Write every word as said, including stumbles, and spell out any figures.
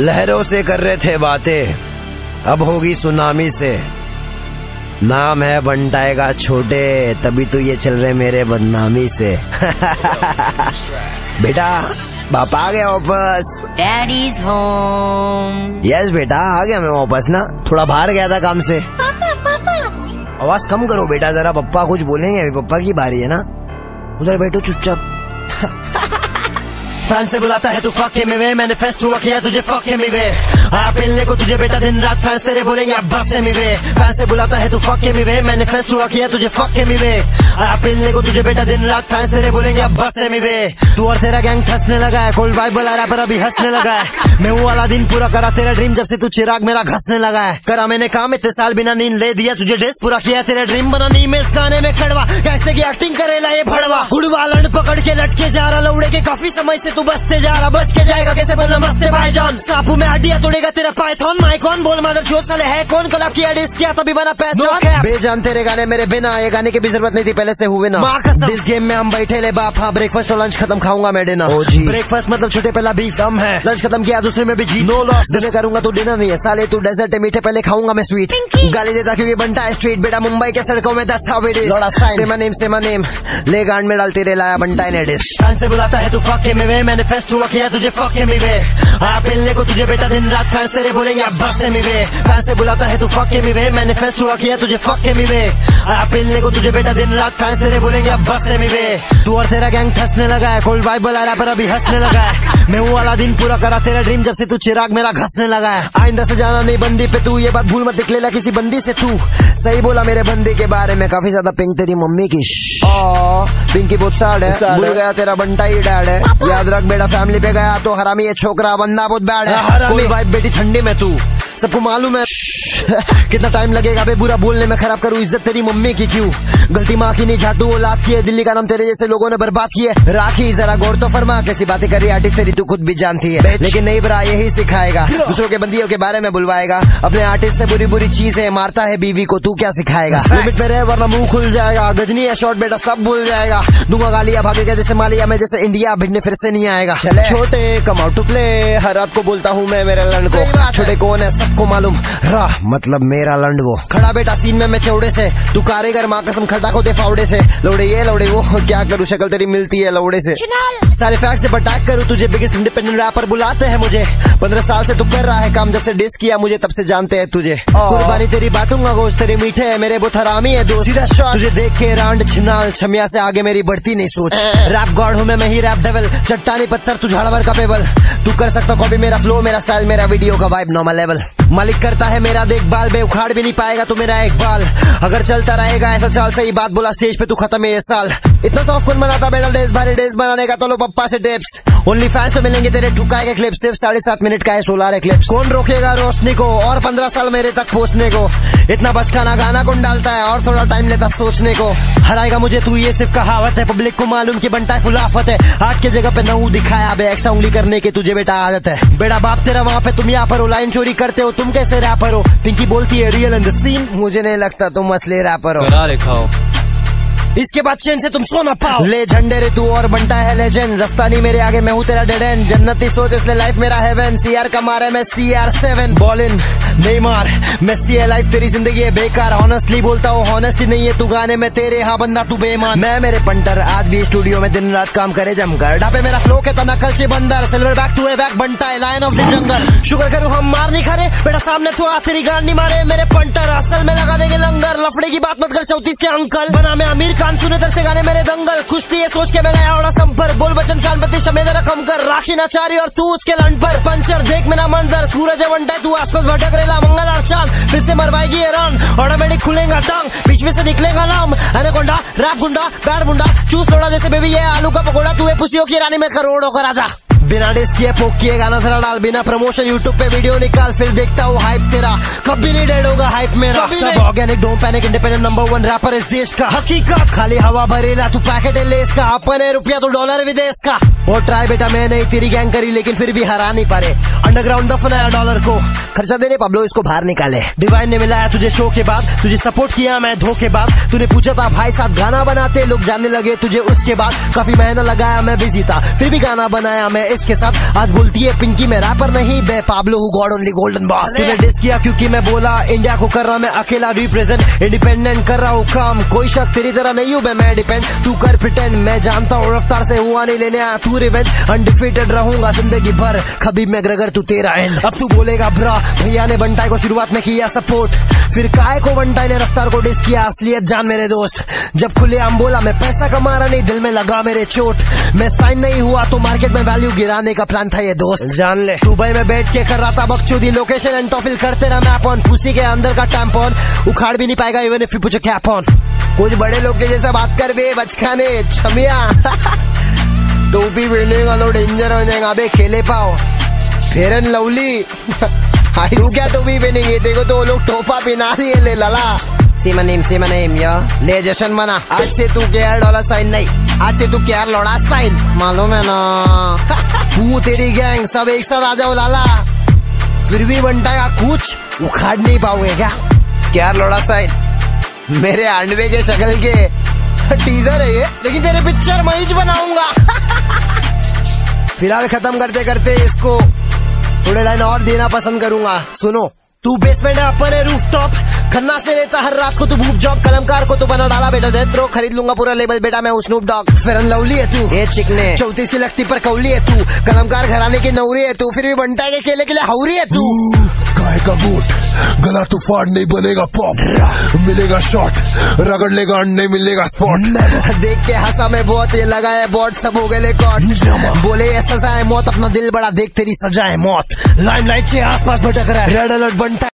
लहरों से कर रहे थे बातें, अब होगी सुनामी से। नाम है बंटाएगा छोटे, तभी तो ये चल रहे मेरे बदनामी से। बेटा पापा आ गया वापस। Daddies home. यस बेटा आ गया मैं वापस ना, थोड़ा बाहर गया था काम से। पापा पापा आवाज कम करो बेटा जरा, पप्पा कुछ बोलेंगे, अभी पप्पा की बारी है ना। उधर बैठो चुपचाप। फैन से बुलाता है तू फक में वे, मैंने फेस्ट हुआ किया तुझे फक में वे। आप मिलने को तुझे बेटा दिन रात फैंस तेरे बोलेंगे अब बस में वे। फैन से बुलाता है तू फक में वे, मैंने फेस्ट हुआ किया तुझे फक में वे। आप मिलने को तुझे बेटा दिन रात फैंस तेरे बोलेंगे अब बस में वे। तू और तेरा गैंग ठसने लगा है, कोल्ड वाइब बुला रहा पर अभी हंसने लगा है। मैं वो वाला दिन पूरा करा तेरा ड्रीम, जब से तू चिराग मेरा घसने लगा है। करा मैंने काम इतने साल बिना नींद ले दिया तुझे डेस पूरा किया तेरा ड्रीम बना नी में इस गाने में खड़वा। कैसे की एक्टिंग करेला ये भड़वा, गुड़वा लड़ पकड़ के लटके जा रहा लौड़े के, काफी समय से तू बसते जा रहा, बच के जाएगा कैसे बोलना मस्ते भाईजान। सापू में हड्डियां तोड़ेगा तेरा पाइथन, माई कौन बोल मदर चोट साले है कौन, कलाब किया डिस किया तभी बना पहचान। बेजान तेरे गाने मेरे बिना, ये गाने की भी जरूरत नहीं थी पहले से हुए ना। इस गेम में हम बैठे ले बाप, हाँ ब्रेकफास्ट और लंच खत्म खाऊंगा मैं डिनर। ब्रेकफास्ट मतलब छोटे पहला बीफ कम है, लंच खत्म किया दूसरे में भी जी नो लॉस। डिनर करूंगा तो डिनर नहीं है साले, तू डेजर्ट है मीठे पहले खाऊंगा मैं स्वीट। गाली देता क्योंकि बनता है स्ट्रीट, बेटा मुंबई के सड़कों में दस सेमा नेम सेमा नेम ले गांड में डालती रे लाया बनता है डिश। फैन से बुलाता है तू फक में वे, मैंने फेस्ट हुआ किया तुझे फक में वे। आप मिलने को तुझे बेटा दिन रात फैंस तेरे बोलेंगे अब बस में वे। फैन से बुलाता है तू फक में वे, मैंने फेस्ट हुआ किया तुझे फक में वे। आप मिलने को तुझे बेटा दिन रात फैंस तेरे बोलेंगे अब बस में वे। तू और तेरा गैंग ठसने लगा है, कोल्ड वाइब बुला रहा पर अभी हंसने लगा है। मैं वो वाला दिन पूरा करा तेरा ड्रीम, जब से तू चिराग मेरा घसने लगा है। आइंदा से जाना नहीं बंदी पे तू, ये बात भूल मत निकलेला किसी बंदी से तू। सही बोला मेरे बंदी के बारे में, काफी ज्यादा पिंक तेरी मम्मी की। ओ पिंकी बहुत साड है, भूल गया तेरा बंटा ही डैड है। याद रख बेटा फैमिली पे गया तो हरामी ये छोकरा बंदा बहुत बैड है। कोई वाइब बेटी ठंडी में तू, सबको मालूम है कितना टाइम लगेगा बे बुरा बोलने में, खराब करूँ इज्जत तेरी मम्मी की क्यों। गलती माँ की नहीं झाटू औलाद की है, दिल्ली का नाम तेरे जैसे लोगों ने बर्बाद किया। राखी जरा गौर तो फरमा, कैसी बातें कर रही आर्टिस्ट तेरी तू खुद भी जानती है, लेकिन नहीं बरा यही सिखाएगा, दूसरों के बंदियों के बारे में बुलवाएगा। अपने आर्टिस्ट से बुरी बुरी चीजें मारता है बीवी को, तू क्या सिखाएगा। लिमिट में रहे वरना मुंह खुल जाएगा, गजनी है शॉर्ट बेटा सब भूल जाएगा। दूंगा गालियां भागेगा जैसे मालिया में, जैसे इंडिया भिड़ने फिर से नहीं आएगा। छोटे कम आउट टू प्ले, हर रात को बोलता हूँ मैं मेरे लंड को, छोटे कौन है सबको मालूम राह मतलब मेरा लंड वो। खड़ा बेटा सीन में मैं चौड़े से, तू कारीगर माँ कसम खड़ा को दे फावड़े से। लौड़े ये लौड़े वो, क्या करूँ शक्ल तेरी मिलती है लौड़े से। सारे फैक्ट से अटैक करूँ तुझे, बिगेस्ट इंडिपेंडेंट रैपर बुलाते हैं मुझे। पंद्रह साल से तू कर रहा है काम, जब से डिस किया मुझे तब से जानते हैं तुझे। कुर्बानी तेरी बांटूंगा गोश्त, तेरी मीठे है मेरे बहुत हरामी है दोस्त। सीधा शॉट तुझे देख के रांड छिनाल, छमिया से आगे मेरी बढ़ती नहीं सोच। रैप गॉड हूँ मैं, मैं ही रैप डेविल, चट्टानी पत्थर तू झाड़वर का पेबल। तू कर सकता कॉपी मेरा फ्लो, मेरा स्टाइल, मेरा वीडियो का वाइब नॉर्मल लेवल। मालिक करता है मेरा देखभाल, बे उखाड़ भी नहीं पाएगा तू मेरा एक बाल। अगर चलता रहेगा ऐसा चाल, सही बात बोला स्टेज पे तू खत्म है ये साल। इतना सॉफ्ट कौन बनाता बेटा डेज भारी डेज बनाने का, तो लो पप्पा से टिप्स। ओनली फैंस पे मिलेंगे तेरे ठुकाए के क्लिप्स, सिर्फ साढ़े सात मिनट का है सोलह क्लिप्स। कौन रोकेगा रोशनी को और पंद्रह साल मेरे तक पहुंचने को। इतना बचकाना गाना कौन डालता है और थोड़ा टाइम लेता सोचने को। हराएगा मुझे तू ये सिर्फ कहावत है, पब्लिक को मालूम की बनता है फुलाफत है। आठ के जगह पे नौ दिखाया बे, एक्स्ट्रा उंगली करने की तुझे बेटा आदत है। बेटा बाप तेरा वहाँ पे तुम यहाँ पर हो, लाइन चोरी करते हो तुम कैसे रैपर हो। पिंकी बोलती है रियल इन द सीन, मुझे नहीं लगता तुम असली रैपर हो। इसके बाद चैन से तुम सोना पाओ। ले झंडे रे तू और बनता है लेजेंड, रास्ता नहीं मेरे आगे मैं हूँ तेरा डेड एंड। जन्नती सोच इसलिए लाइफ मेरा हेवन, सीआर का मारा मैं सीआर सेवन। बॉल इन नहीं मार मेसी है लाइफ तेरी जिंदगी है बेकार। ऑनेस्टली बोलता हूँ ऑनेस्टी नहीं है तू गाने में तेरे, हाँ बंदा तू बेईमान। मैं मेरे पंटर आज भी स्टूडियो में दिन रात काम करे जमकर, ढापे मेरा फ्लो के तना कल से बंदर। Silver back to a back बनता है लायन ऑफ द जंगल। शुक्र करूँ हम मार नहीं खरे बेटा, सामने तू आ तेरी गांड नहीं मारे मेरे पंटर। असल में लगा देंगे लंगर, लफड़े की बात मत कर चौतीस के अंकल। बना मैं आमिर खान सुने तर से गाने मेरे दंगल। खुश थी ये सोच के मैं गया और संपर, बोल बचन शानपति शमे जरा कम कर। राखी नाचारी और तू उसके लंड पर पंचर, देख मेरा मंजर। सूरज वंटा तू आसपास भटक रेला, मंगल और चांद फिर से मरवाएगी ये रन। ऑटोमेटिक खुलेगा टांग, बीच में से निकलेगा नाम। एनाकोंडा रैप गुंडा बैड बुंडा, चूस लोड़ा जैसे बेबी ये आलू का पकोड़ा। तू पुसियों की रानी में करोड़ों का राजा। बिना डिस किए पोक किए गाना जरा डाल, बिना प्रमोशन यूट्यूब पे वीडियो निकाल, फिर देखता हूँ हाइप तेरा कभी नहीं डेड होगा हाइप मेरा। सब organic don't panic, independent number one rapper इस देश का। हकीकत खाली हवा भरेला तू पैकेट है लेस का, अपने रुपया तो डॉलर विदेश का। और ट्राई बेटा मैं नहीं तेरी गैंग करी, लेकिन फिर भी हरा नहीं पारे। अंडरग्राउंड दफनाया डॉलर को, खर्चा देने पब्लो इसको बाहर निकाले। डिवाइन ने मिलाया तुझे शो के बाद, तुझे सपोर्ट किया मैं धोखे बाद। तूने पूछा था भाई साथ गाना बनाते, लोग जानने लगे तुझे उसके बाद। काफी मेहनत लगाया मैं बिजी था, फिर भी गाना बनाया मैं इस बेस के साथ। आज बोलती है पिंकी मैं रैपर नहीं बे पाब्लो हूँ गॉड ओनली गोल्डन बॉस। तूने डिस किया क्योंकि मैं बोला इंडिया को कर रहा मैं अकेला रिप्रेजेंट, इंडिपेंडेंट कर रहा हूँ काम, कोई शक तेरी तरह नहीं हूँ मैं डिपेंड। तू कर प्रिटेंड मैं जानता हूँ रफ्तार से हुआ नहीं लेने आया तू रिवेंज, अनडिफीटेड रहूंगा जिंदगी भर खबीब मैग्रेगर तू तेरा एंड। अब तू बोलेगा ब्रा भैया ने बंटाई को शुरुआत में किया सपोर्ट, फिर काय को बंटाई ने रफ्तार को डिस किया, असलियत जान मेरे दोस्त। जब खुलेआम बोला मैं पैसा कमा रहा नहीं दिल में लगा मेरे चोट, मैं साइन नहीं हुआ तो मार्केट में वैल्यू गिराने का प्लान था ये दोस्त जान ले। दुबई में बैठ के कर रहा था बकचोदी, लोकेशन एंड टॉपिल करते रहा मैप ऑन, पुसी के अंदर का टैम्पॉन उखाड़ भी नहीं पाएगा even if you put a cap on. कुछ बड़े लोग के जैसा बात कर बे बचकाने छमिया टोपी पहनने का तो डेंजर हो जाएगा बे खेले पाओ फेयर एंड लवली। तू क्या टोपी पहनेंगे देखो तो वो लोग टोपा पहना रही है ले लाला। सीमा नेम सीमा नेम या ले जशन मना, आज से तू केयर डॉलर साइन नहीं, आज से तू केयर लोड़ा साइन मालूम है ना। तू तेरी गैंग सब एक साथ आ जाओ लाला, फिर भी बनता का कुछ उखाड़ नहीं पाओगे क्या। केयर लोड़ा साइन मेरे आंडवे के शक्ल के टीजर है ये, लेकिन तेरे पिक्चर मैं ही बनाऊंगा। फिलहाल खत्म करते करते इसको थोड़े लाइन और देना पसंद करूंगा। सुनो तू बेसमेंट है अपन है रूफटॉप, खन्ना से रहता हर रात को तू भूप जॉब, कलमकार को तू बना डाला बेटा डेथ रो, खरीद लूंगा पूरा लेबल बेटा मैं Snoop Dogg. Fair and Lovely है तू ये चिकने चौतीस की लगती पर कौली है तू, कलमकार घराने की नौरी है तू, फिर भी बनता के केले के लिए हौरी है तू। गाय का गोट गला तो फाड़ नहीं बनेगा पॉप, मिलेगा शॉट रगड़ लेगा अंडे मिलेगा स्पॉट। देख के हंसा मैं बहुत ये लगा है बॉट सब हो गए कॉट, बोले ये सजा है मौत अपना दिल बड़ा देख तेरी सजा है मौत। लाइमलाइट के आसपास भटक रहा है रेड अलर्ट बनता